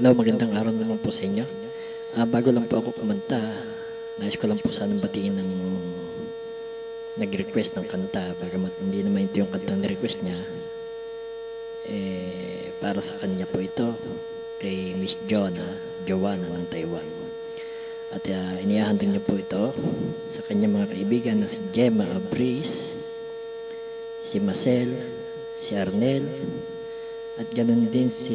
Hello, magandang araw naman po sa inyo. Bago lang po ako kumanta, nais ko lang po sanang batiin ng nag-request ng kanta. Bagamat hindi naman ito yung kanta na request niya, para sa kanya po ito, kay Miss Joanna ng Taiwan. At inihahandog niya po ito sa kanyang mga kaibigan na si Gemma Abris, si Marcel, si Arnel, at ganoon din si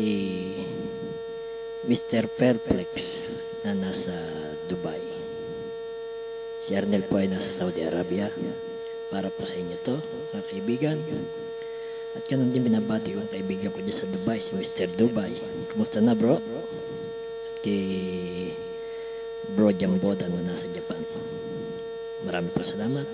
Mr. Perplex na nasa Dubai. Si Arnel po ay nasa Saudi Arabia. Para po sa inyo to, mga kaibigan. At ganoon din binabati ko ang kaibigan ko dyan sa Dubai, si Mr. Dubai. Kumusta na, bro? At kay Bro Jamboda na nasa Japan. Maraming po salamat.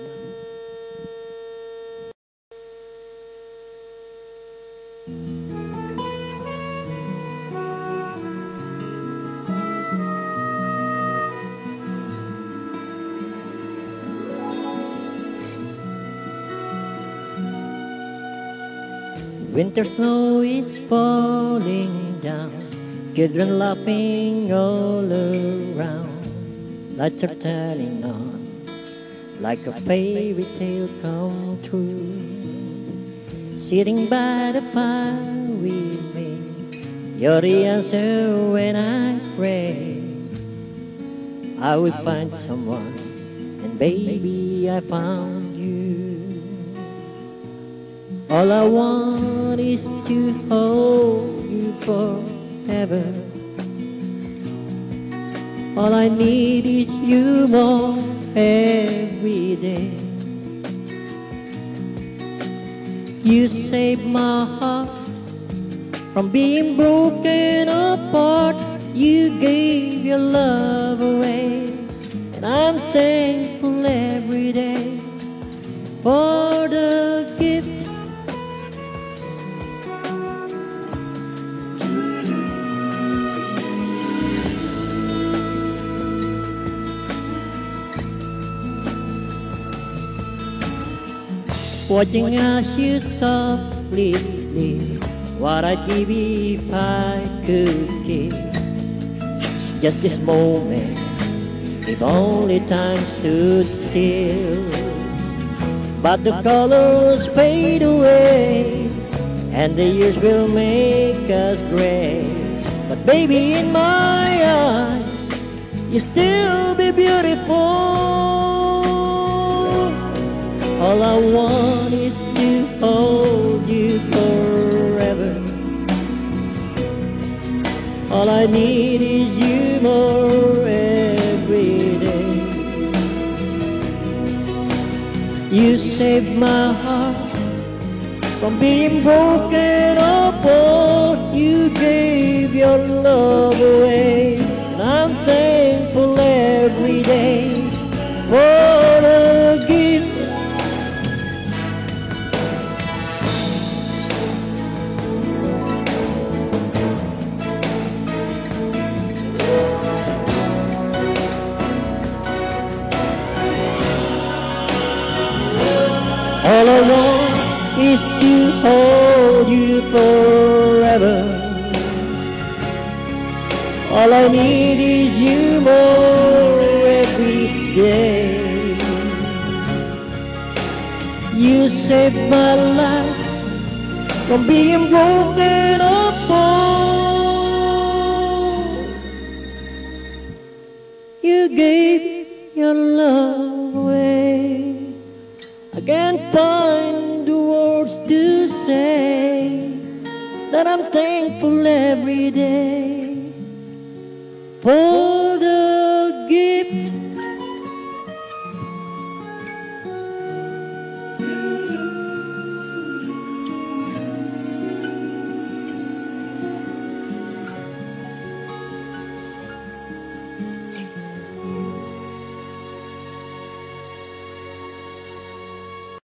Winter snow is falling down, children laughing all around, lights are turning on, like a fairy tale come true. Sitting by the fire with me, you're the answer when I pray. I will find someone, and baby I found you. All I want is to hold you forever. All I need is you more every day. You saved my heart from being broken apart. You gave your love away, and I'm thankful every day for the gift. Watching as you softly sleep, what I'd give if I could keep just this moment, if only time stood still. But the colors fade away, and the years will make us gray. But baby, in my eyes, you still be beautiful. All I want is to hold you forever. All I need is you more every day. You saved my heart from being broken apart. You gave your love away, and I'm thankful every day for the gift. All I want is to hold you forever. All I need is you more every day. You saved my life from being broken apart. You gave your love away. I can't find the words to say that I'm thankful every day for the gift